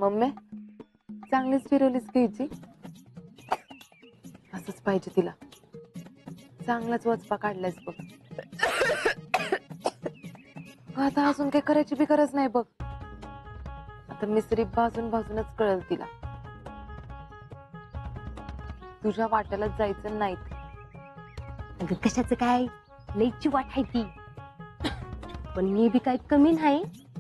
Mummy चांगलीच फिरवलीच घ्यायची, असंच पाहिजे तिला. चांगलाच वचपा काढलायस बघ. आता अजून काही करायची बी गरज नाही बघ. आता मिसरी भाजून भाजूनच कळेल तिला. तुझ्या वाट्याला जायचं नाही. अगं कशाचं काय, लईची वाट आहे ती. पण मी बी काय कमी नाही.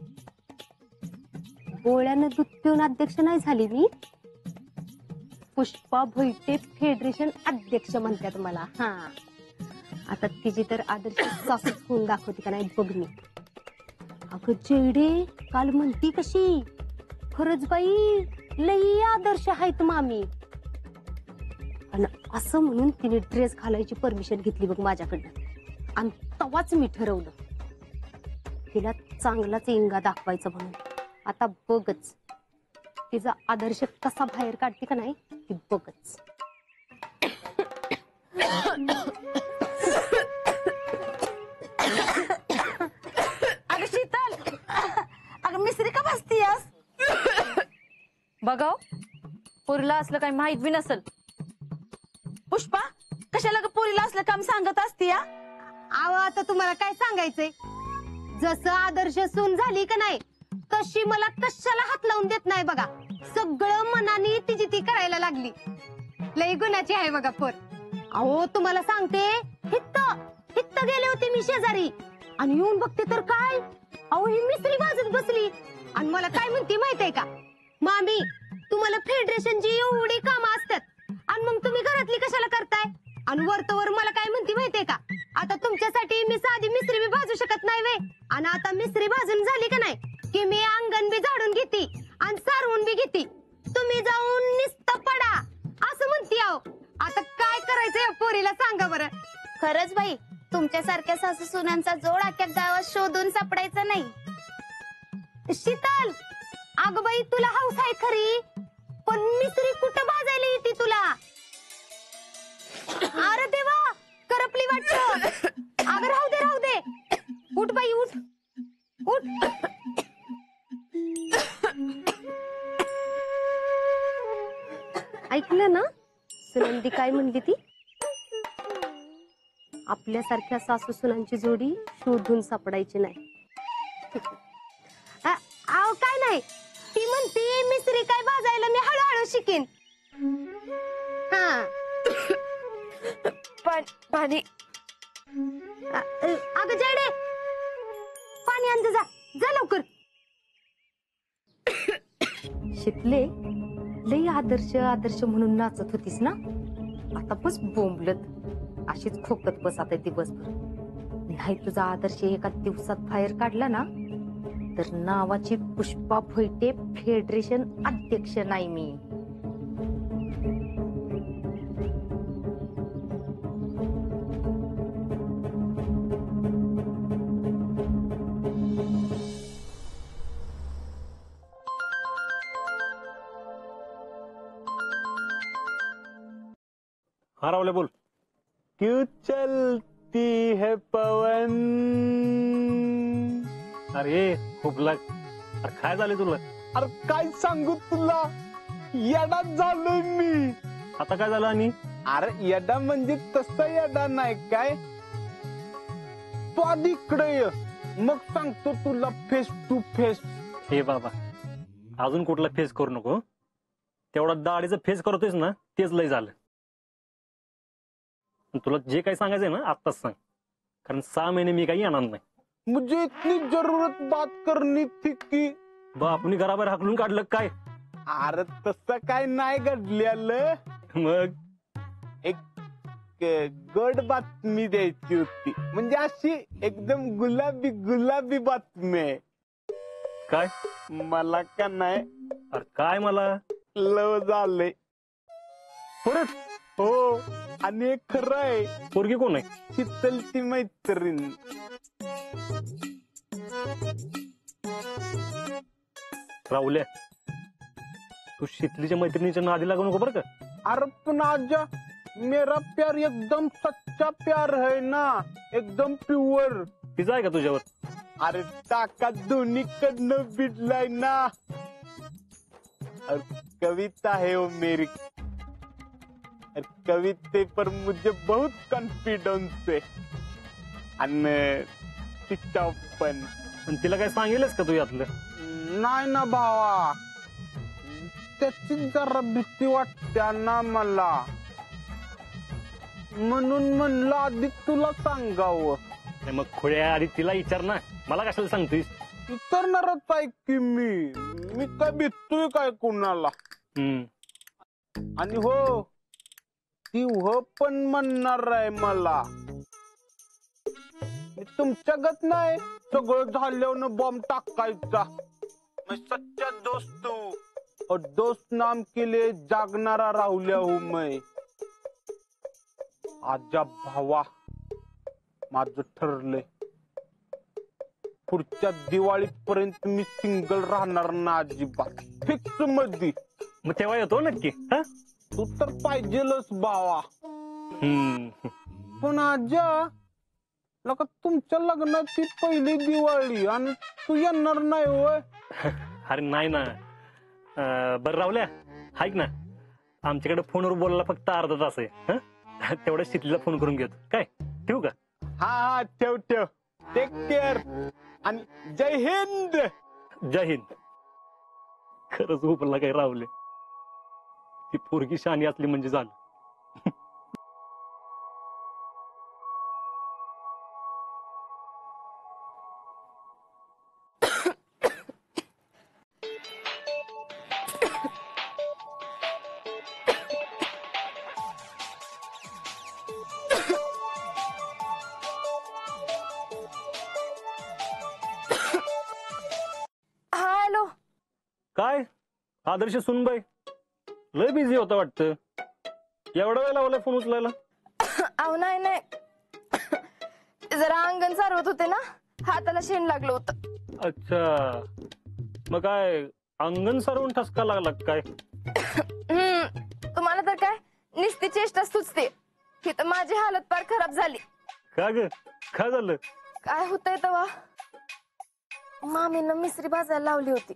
गोळ्यानं दूध पिऊन अध्यक्ष नाही झाली मी. पुष्पा भोईटे फेडरेशन अध्यक्ष म्हणतात मला. हा, आता तिची तर आदर्श सासूच होऊन दाखवते का नाही बघ मी. अगं जेडे काल म्हणती कशी, खरंच बाई लई आदर्श आहेत मामी. आणि असं म्हणून तिने ड्रेस घालायची परमिशन घेतली बघ माझ्याकडनं. आणि तेव्हाच मी ठरवलं तिला चांगलाच इंगा दाखवायचं म्हणून. आता बघच तिचा आदर्श कसा बाहेर काढते का नाही ती बघच. अगं शीतल, अगं मिसरी का बसतीयस? बघाव पोरीला असलं काही माहित बी नसल. पुष्पा कशाला ग पोरीला असलं काम सांगत असती या? आव आता तुम्हाला काय सांगायचंय, जसं आदर्श सून झाली का नाही तशी मला कशाला हात लावून देत नाही बघा. सगळं मनाने तिची ती करायला लागली. लई गुणाची आहे बघा पोर. अहो तुम्हाला सांगते, हित्त हित्त गेले होते मी शेजारी आणि येऊन बघते तर काय, अहो ही मिसरी भाजत बसली. आणि मला काय म्हणते माहितीये का, मामी तुम्हाला फेडरेशनची एवढी कामं असतात आणि मग तुम्ही घरातली कशाला करताय. आणि वरतवर मला काय म्हणते माहितीये का, आता तुमच्यासाठी मी साधी मिसरी बी भाजू शकत नाही वे. आणि आता मिसरी भाजून झाली का नाही की मी अंगण बी झाडून घेते आणि सारवून बी घेते. तुम्ही जाऊन निस्ता पडा असं म्हणते. आहो आता काय करायचंय पोरीला सांगा बरं. खरंच बाई, तुमच्यासारख्या सासू सुनांचा जोड अख्ख्या गावात शोधून सापडायचा नाही. शीतल, अगं बाई तुला हौस आहे खरी, पण मिसरी कुठं भाजायला येते तुला. अरे देवा, करपली वाटत. अगं राहू दे राहू दे, उठ बाई उठ उठ. ऐकलं ना सुनंदी काय म्हणली ती, आपल्यासारख्या सासू सुनांची जोडी शोधून सापडायची नाही. आव काय नाही, ती म्हणती मिसरी काय भाजायला मी हळूहळू शिकेन. हा पाणी. अगं जेडे पाणी आण जा, जा लवकर. शिकले लई आदर्श आदर्श म्हणून नाचत होतीस ना, आता बस बोंबलत. अशीच खोकत बस आता दिवसभर. नाही तुझा आदर्श एका दिवसात बाहेर काढला ना तर नावाची पुष्पा भोईटे फेडरेशन अध्यक्ष नाही मी. हाँ रावले बोल. क्यों चलती है पवन. अरे खूप लाग. अरे काय झाले तुला. अरे काय सांगू तुला, येडाच झालोय मी. आता काय झालं. आणि अरे येडा म्हणजे तसा येडा नाही काय, तो आधी इकडे ये मग सांगतो तुला फेस टू फेस. हे बाबा अजून कुठला फेस करू नको. तेवढा दाढीचं फेस करतोयस ना तेच लय झालं. तुला जे काही सांगायचंय ना आत्ताच सांग, कारण 6 महिने मी काही येणार नाही. मुझे इतनी जरूरत बात करनी थी की. बापुनी घराबाहेर हाकलून काढलं काय. अरे तसं काय नाही घडलेलं. मग एक गड बातमी द्यायची होती, म्हणजे अशी एकदम गुलाबी गुलाबी बातमी. काय. मला का नाही. अरे काय मला लव झालंय परत. हो, आणि एक खरं आहे. पोरगी कोण आहे. शीतलची मैत्रीण. राहुल्या तू शीतलीच्या मैत्रिणीच्या नादी लागू नको बरं का. अरे पण आजा मेरा प्यार एकदम सच्चा प्यार है ना, एकदम प्युअर. तिचा आहे का तुझ्यावर. अरे टाका दोन्हीकडनं भिडलाय ना. और कविता है वो मेरी, और कविते पर मुझे बहुत कॉन्फिडेंस है. आणि तिच्या पण पण तिला काय सांगेलच का तू यातलं? नाही ना भावा, त्याची जरा भीती वाटते ना मला, म्हणून म्हणलं आधी तुला सांगावं. नाही मग खोड्या आधी तिला विचार ना, मला कशाला सांगतोयस? विचारणारच आहे की मी काय भीतोय काय कुणाला. आणि हो, ती हो पण म्हणणार आहे मला. तुमच्या गत नाही सगळं झाल्यावर बॉम्ब टाकायचा. मैं सच्चा दोस्त हूँ और दोस्त नाम के लिए जागणारा राहुल्या हूँ मैं. आजा भावा, माझं ठरलंय, पुढच्या दिवाळीपर्यंत मी सिंगल राहणार ना अजिबात, फिक्स मध्ये. मग तेव्हा येतो नक्की. हा तू तर पाहिजेलच भावा. पण आजा, लका तुमच्या लग्नाची पहिली दिवाळी आणि तू येणार नाही होय? अरे नाही ना. बरं राहुल्या, ऐक ना, आमच्याकडे फोनवर बोलायला फक्त अर्धा तास आहे. तेवढ्या शीतलीला फोन करून घेतो. काय ठेवू का? हा ठेव ठेव. टेक केअर आणि जय हिंद. जय हिंद. खरंच उपला काय राहुले, ती पोरगी शानी असली म्हणजे झालं. हॅलो. काय आदर्श सुनबाई, लय बिझी होता वाटतं. एवढा वेळ लावलाय फोन उचलायला? अहो नाही नाही, जरा अंगण सारवत होते ना, हाताला शेण लागलं होतं. अच्छा, मग काय अंगण सारवून ठसका लागला काय? तुम्हाला तर काय निस्ती चेष्टा सुचते. ही तर माझी हालत फार खराब झाली. का ग, काय झालं? काय होतंय तेव्हा, मामीनं मिसरी भाजायला लावली होती.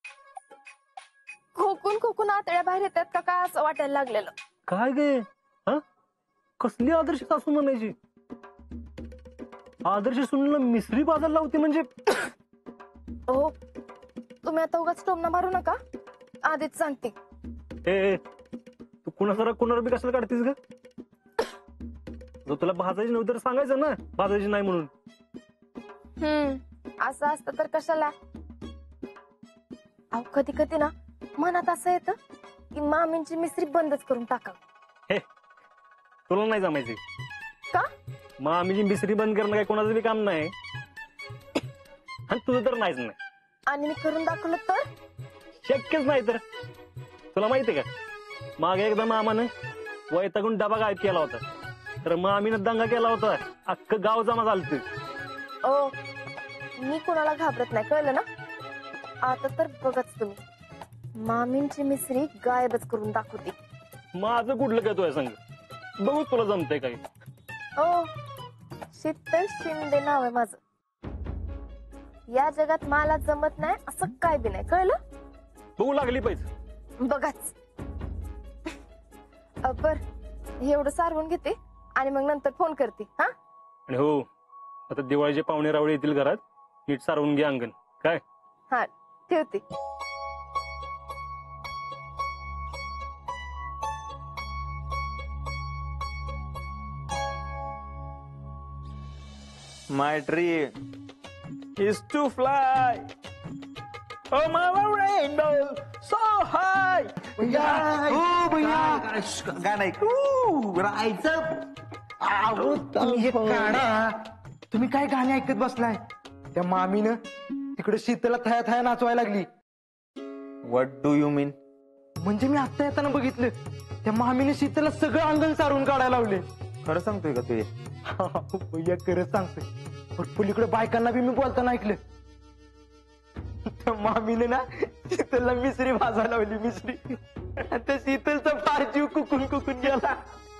खोकून खोकून आतड्या बाहेर येतात का काय असं वाटायला लागलेलं. काय गे, हा कसली आदर्श सासू म्हणायची? आदर्श सुनला मिसरी बाजायला लावते म्हणजे? हो, तुम्ही आता उगाच टोमना मारू नका, आधीच सांगते. ए तू कुणासारा कुणावर बी कशाला काढतीस ग? जर तुला भाजायची नव्हती तर सांगायचं ना भाजायची नाही म्हणून. असं असतं तर कशाला. अहो कधी कधी ना मनात असं येतं की मामींची मिसरी बंदच करून टाका. हे तुला नाही जमायचे का? मग आम्ही मिसरी बंद करणं काय कोणाचं बी काम नाही, आणि तुझं तर नाहीच नाही. आणि मी करून दाखवलं तर? शक्यच नाही. तर तुला माहितीये का, मागे एकदा मामानं वैतागून डबा गायब केला होता, तर मामीनं दंगा केला होता, अख्खं गाव जमा झालत. ओ, मी कोणाला घाबरत नाही, कळलं ना? आता तर बघच तुम्ही, मामींची मिसरी गायबच करून दाखवते. माझं कुठलं काय तुझ्या संग, बघू तुला जमतंय काही. ओ, शीतल शिंदे नाव आहे माझं. या जगात मला जमत नाही असं काय बी नाही, कळलं? बघू लागली पाहिजे. बघाच. बर, एवढं सारवून घेते आणि मग नंतर फोन करते. हा, आणि हो, आता दिवाळीचे पाहुणे रावळे येतील घरात, नीट सारवून घे अंगण. काय? हा ठेवते. My dream is to fly. Oh my rainbow so high. भैया गाणं ऐक. राहायचं. अहो तुम्ही हे काढा. तुम्ही काय गाणे ऐकत बसलाय? त्या मामीनं तिकडे शीतला थया थया नाचवायला लागली. What do you mean? म्हणजे मी आता येताना बघितलं, त्या मामीने शीतला सगळं अंगण सारून काढायला लावले. खरं सांगतोय का तुझे? भैया खरंच सांगतोय. पण पलीकडे बायकांना बी मी बोलताना ऐकलं, त्या मामीने ना शीतलला मिसरी भाजायला लावली. मिसरी, त्या शीतलचा फार जीव कुकून कुकून गेला.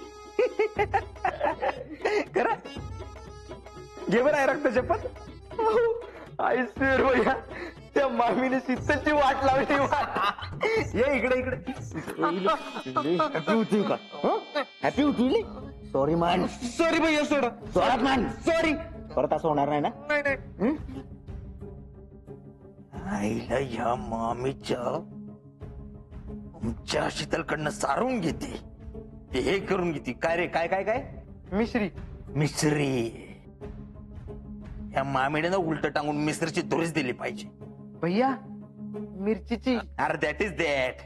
खरं घे बरं आहे रक्त शपथ. आय स्वेअर भैया, त्या मामीने शीतलची वाट लावली ये इकडे इकडे हॅपी होती का हॅपी होती सॉरी मॅन सॉरी भैया सोडा सॉरी मॅन सॉरी परत असं होणार नाही ना आईला ह्या मामीच्या आमच्या शीतलकडनं सारून घेते ते हे करून घेते काय रे काय काय काय मिश्री मिश्री या मामीने ना उलट टांगून मिश्रीची धुरीच दिली पाहिजे भैया मिरचीची अरे दॅट इज दॅट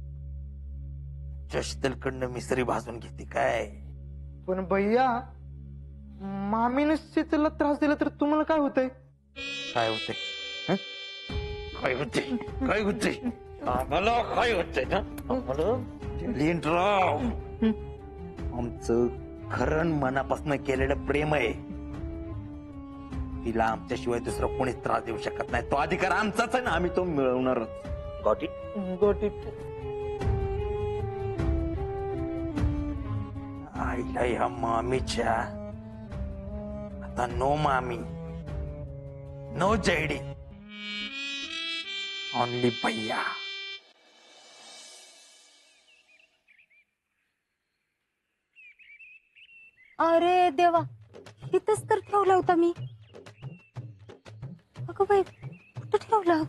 शीतलकडनं मिश्री भाजून घेते काय पण भैया मामीने शीतलला त्रास दिला तर तुम्हाला काय होतंय काय होतंय काय होते काय होते आम्हाला काय होतंय ना आम्हाला लिंटराव आमचं खरं मनापासून केलेलं प्रेम आहे तिला आमच्याशिवाय दुसरं कोणीच त्रास देऊ शकत नाही तो अधिकार आमचाच आहे ना आम्ही तो मिळवणारच गॉट इट गॉट इट आईला ह्या मामीच्या आता नो मामी नो जैडी ओनली भैया अरे देवा इथंच तर ठेवला होता मी अगं बाई कुठं ठेवला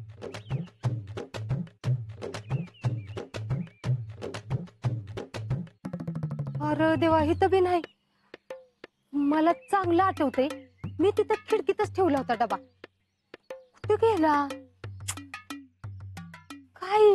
अरे देवा इथं बी नाही मला चांगलं आठवतंय मी तिथं खिडकीतच ठेवला होता डबा कुठे गेला काय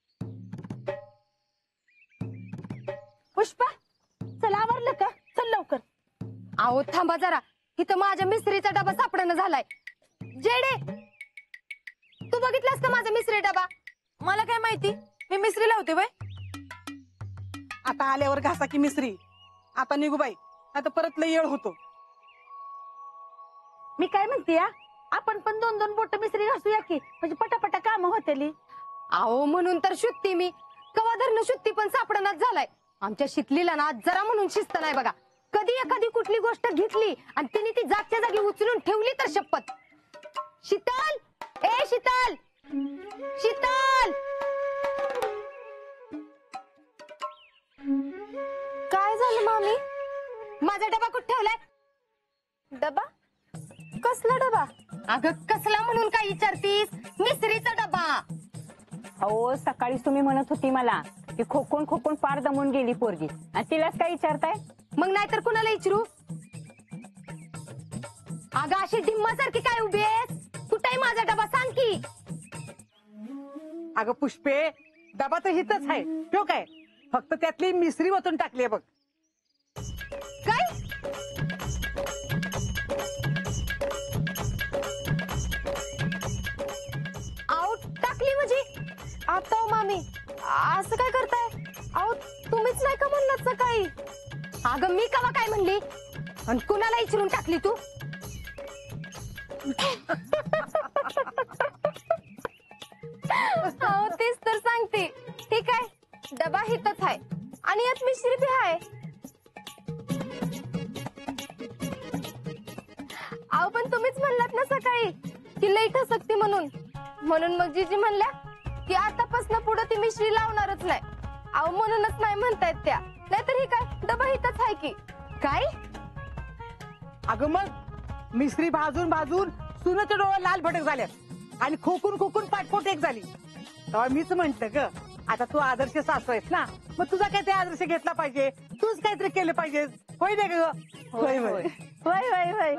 पुष्पा चल आवरलं का चल लवकर. अहो थांबा जरा इथं माझ्या मिस्त्रीचा डबा सापडणं झालाय. जेडे तू बघितलास का माझा मिस्त्री डबा? मला काय माहिती मी मिसरी लावते बाय. आता आल्यावर घासा की मिसरी. आता निघू बाई आता परत लय येळ होतो. मी काय म्हणते आपण पण 2-2 बोट मिसरी घासूया की म्हणजे पटापटा काम होतेली. अहो म्हणून तर शुत्ती मी कवा धरणं शुत्ती पण सापडणाच झालाय. आमच्या शिकलीला ना जरा म्हणून शिस्त नाही बघा. कधी एखादी कुठली गोष्ट घेतली आणि तिने ती जागच्या जागी उचलून ठेवली तर शपथ. शीतल ए शीतल शीतल काय झालं मामी? माझा डबा कुठे ठेवलाय? डबा? कसला डबा? अगं कसला म्हणून काय विचारतीस? मिसरीचा डबा. अहो सकाळीच तुम्ही म्हणत होती मला की खोकून खोकून पार दमून गेली पोरगी आणि तिलाच काय विचारताय? मग नाहीतर कुणाला विचारू? अगं अशी डिम्मासारखी काय उभी आहेस? कुठे माझा डबा सांग की. अगं पुष्पे डबा तर हितच आहे ठेव काय फक्त त्यातली मिसरी वतून टाकली बघ. काय? आऊट टाकली म्हणजे? आता मामी असं काय करताय? आऊट तुम्हीच नाही का म्हणलात सकाळी? अगं मी कवा काय म्हणली आणि कुणाला विचारून टाकली तू? हो तेच तर सांगते. ठीक आहे डबा हितच आहे आणि यात मिश्री बी आहे. अहो पण तुम्हीच म्हणलात ना सकाळी की लई ठसकती म्हणून. म्हणून मग जीजी म्हणल्या की आतापासून पुढे ती मिश्री लावणारच नाही. अहो म्हणूनच नाही म्हणतायत त्या. नाहीतर ही काय डबा हितच आहे की काय? अगं मग मिसरी भाजून भाजून सुनचे डोळे लाल भटक झाल्यात आणि खोकून खोकून पाठपोट एक झाली. तेव्हा मीच म्हणत ग आता तू आदर्श सासू आहेस ना मग तुझा काय ते आदर्श घेतला पाहिजे. तूच काहीतरी केलं पाहिजे. होय ना ग? होय होय होय होय होय.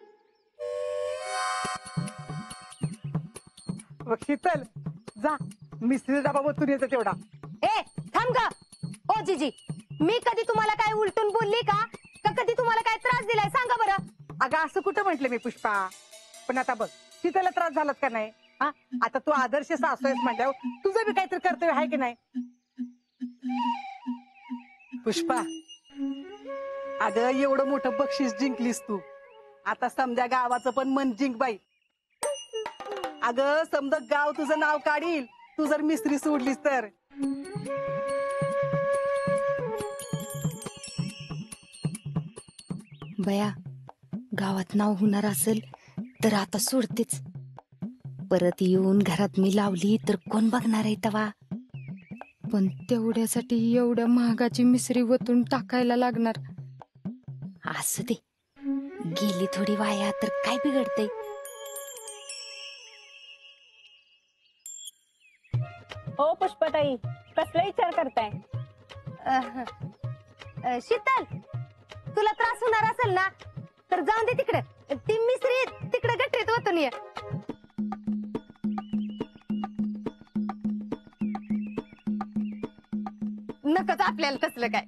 बघ शीतल जा मिसरी डबा बसून येतो तेवढा. ए थांब ग. ओ जीजी मी कधी तुम्हाला काय उलटून बोलली का? का कधी तुम्हाला काय त्रास दिलाय सांगा बरं? अगं असं कुठं म्हंटल मी पुष्पा. पण आता बघ शीतलला त्रास झालाच का नाही? हा आता तू आदर्श सासू आहेस म्हटल्यावर तुझं बी काहीतरी कर्तव्य आहे की नाही? पुष्पा अगं एवढं मोठं बक्षीस जिंकलीस तू. आता समजा गावाचं पण मन जिंक बाई. अगं समजा गाव तुझं नाव काढील तू जर मिसरी सोडलीस तर. बया गावात नाव होणार असेल तर आता सोडतेच. परत येऊन घरात मी लावली तर कोण बघणार आहे तवा. पण तेवढ्यासाठी एवढ्या महागाची मिसरी वतून टाकायला लागणार. असू दे, गेली थोडी वाया तर काय बिघडतंय. हो पुष्पाताई, कसला विचार करताय? शीतल, तुला त्रास होणार असेल ना तर जाऊन दे तिकडे. ती मिसरी तिकडे गटरीत ओतून ये. नकच आपल्याला तसलं काय.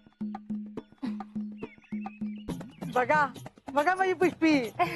बघा बघा माझी पुष्पी.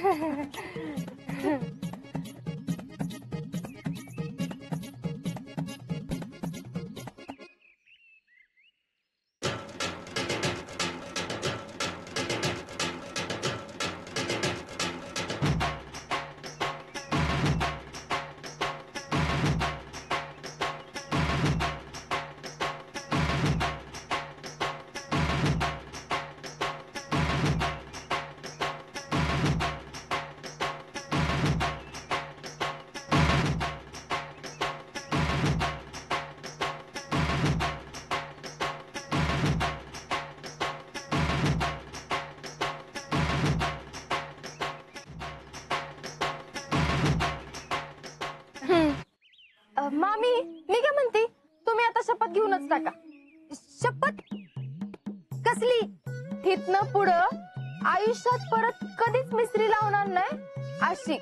मामी, मी काय म्हणते, तुम्ही आता शपथ घेऊनच टाका. शपथ कसली? तिथनं पुढं आयुष्यात परत कधीच मिसरी लावणार नाही अशी.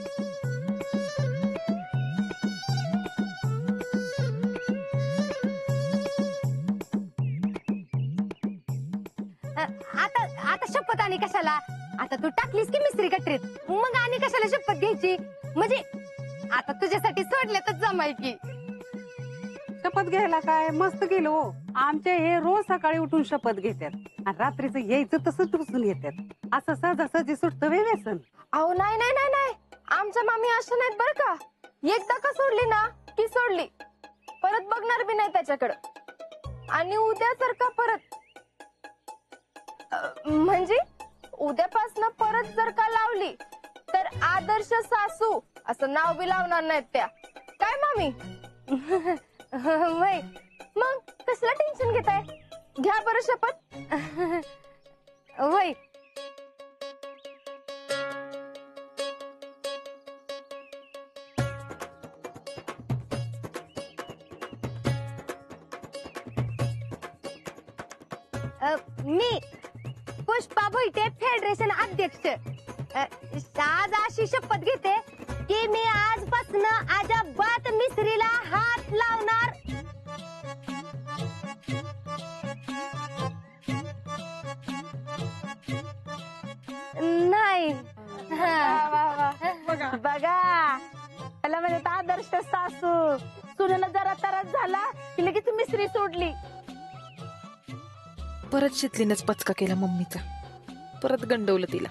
आता आता शपथ आणि कशाला? आता तू टाकलीस की मिसरी गटरीत, मग आणि कशाला शपथ घ्यायची? म्हणजे आता तुझ्यासाठी सोडले तर जमाय की. शपथ घ्यायला काय मस्त केलं हो. आमचे हे रोज सकाळी उठून शपथ घेतात आणि रात्रीचं यायचं तसंच ढुसून येतात. असं सहजासहजी सुटतं वे व्यसन. अहो नाही नाही नाही नाही, आमच्या मामी अशा नाहीत बरं का. एकदा का सोडली ना की सोडली, परत बघणार बी नाही त्याच्याकडं. आणि उद्यासारखा परत म्हणजे उद्यापासनं परत जर का लावली तर आदर्श सासू असं नाव बी लावणार नाहीत त्या. काय मामी? वय मग कसलं टेन्शन घेताय? घ्या बरं शपथ. वय मी पुष्पा भोईटे, फेडरेशन अध्यक्ष, आज अशी शपथ घेते की मी आजपासून अजिबात मिसरीला हात लावणार नाही. बघा, त्याला म्हणजे आदर्श सासू. सुनेला जरा त्रास झाला की लगेच मिसरी सोडली. परत शितलीनच पचका केला मम्मीचा. परत गंडवलं तिला.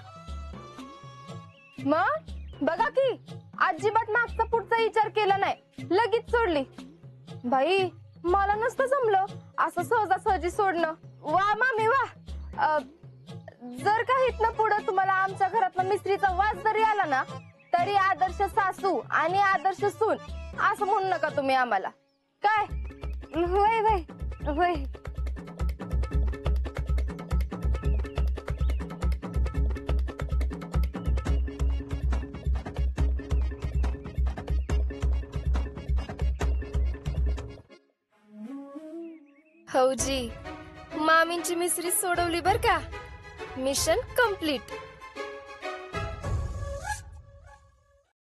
मग बघा की, अजिबात मागचा पुढचा विचार केला नाही, लगेच सोडली. बाई, मला नसतं जमलं असं सहजासहजी सोडणं. वा मामी वा. जर का इथनं पुढं तुम्हाला आमच्या घरातला मिसरीचा वास जरी आला ना तरी आदर्श सासू आणि आदर्श सून असं म्हणू नका तुम्ही आम्हाला. काय? वय वय वय. हौजी, मामींची मिसरी सोडवली बर का. Mission complete.